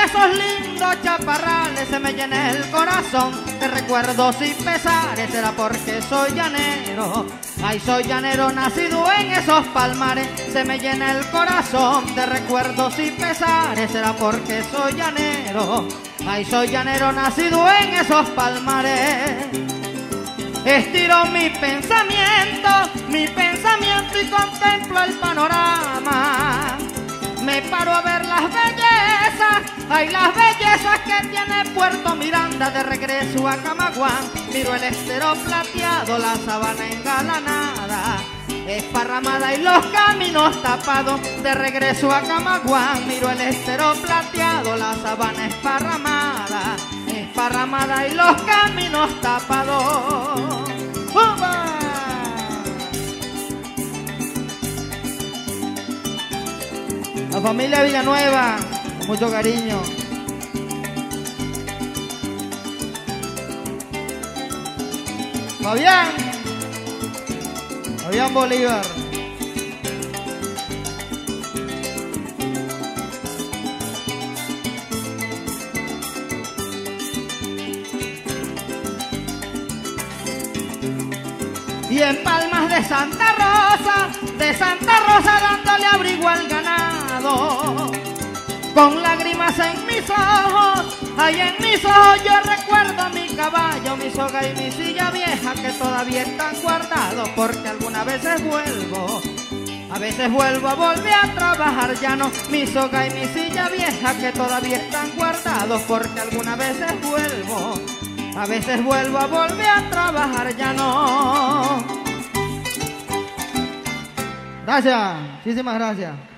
esos lindos chaparrales se me llena el corazón de recuerdos y pesares, será porque soy llanero. Ay, soy llanero nacido en esos palmares, se me llena el corazón de recuerdos y pesares, será porque soy llanero. Ay, soy llanero nacido en esos palmares. Estiro mi pensamiento y contemplo el panorama. Me paro a ver las bellezas, ay, las bellezas que tiene Puerto Miranda. De regreso a Camaguán, miro el estero plateado, la sabana engalanada, esparramada y los caminos tapados. De regreso a Camaguán, miro el estero plateado, la sabana esparramada, esparramada y los caminos tapados. ¡Upa! La familia Villanueva, con mucho cariño. Fabián Bolívar. Y en Palmas de Santa Rosa dándole abrigo al ganado, con lágrimas en mis ojos, ay, en mis ojos yo recuerdo mi caballo, mi soga y mi silla vieja que todavía están guardados, porque algunas veces vuelvo a volver a trabajar llano. Mi soga y mi silla vieja que todavía están guardados, porque algunas veces vuelvo a volver a trabajar llano. Gracias, muchísimas gracias.